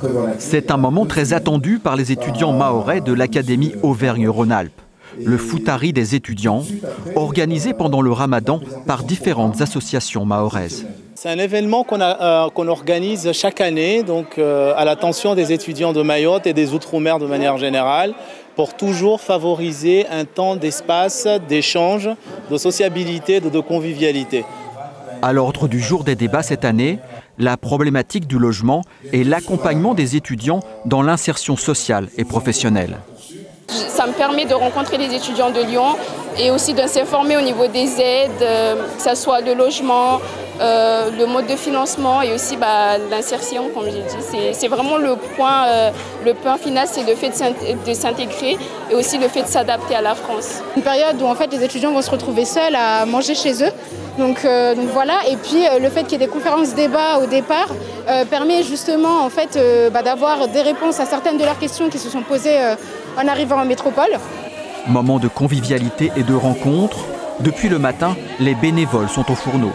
C'est un moment très attendu par les étudiants mahorais de l'Académie Auvergne-Rhône-Alpes. Le Foutari des étudiants, organisé pendant le Ramadan par différentes associations mahoraises. C'est un événement qu'on organise chaque année, donc à l'attention des étudiants de Mayotte et des Outre-mer de manière générale, pour toujours favoriser un temps d'espace, d'échange, de sociabilité, de convivialité. À l'ordre du jour des débats cette année, la problématique du logement et l'accompagnement des étudiants dans l'insertion sociale et professionnelle. Ça me permet de rencontrer les étudiants de Lyon et aussi de s'informer au niveau des aides, que ce soit le logement, le mode de financement et aussi l'insertion, comme j'ai dit. C'est vraiment le point final, c'est le fait de s'intégrer et aussi le fait de s'adapter à la France. Une période où en fait, les étudiants vont se retrouver seuls à manger chez eux. Donc voilà, et puis le fait qu'il y ait des conférences-débats au départ permet justement en fait, d'avoir des réponses à certaines de leurs questions qui se sont posées en arrivant en métropole. Moment de convivialité et de rencontre. Depuis le matin, les bénévoles sont au fourneau.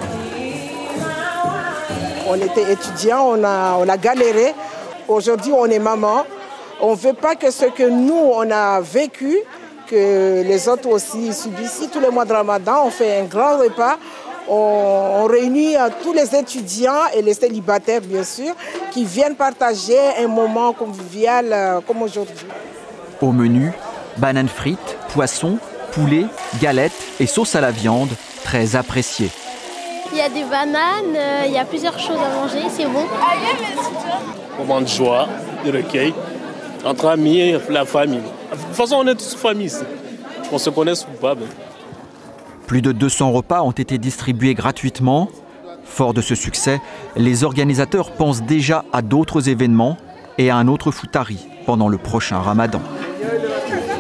On était étudiants, on a galéré. Aujourd'hui, on est maman. On ne veut pas que ce que nous, on a vécu, que les autres aussi subissent. Tous les mois de Ramadan, on fait un grand repas. On réunit tous les étudiants et les célibataires, bien sûr, qui viennent partager un moment convivial comme aujourd'hui. Au menu, bananes frites, poissons, poulet, galettes et sauce à la viande, très appréciées. Il y a des bananes, il y a plusieurs choses à manger, c'est bon. Moment de joie, de recueil, entre amis et la famille. De toute façon, on est tous famille ici. On se connaît ou pas. Plus de 200 repas ont été distribués gratuitement. Fort de ce succès, les organisateurs pensent déjà à d'autres événements et à un autre Foutari pendant le prochain Ramadan.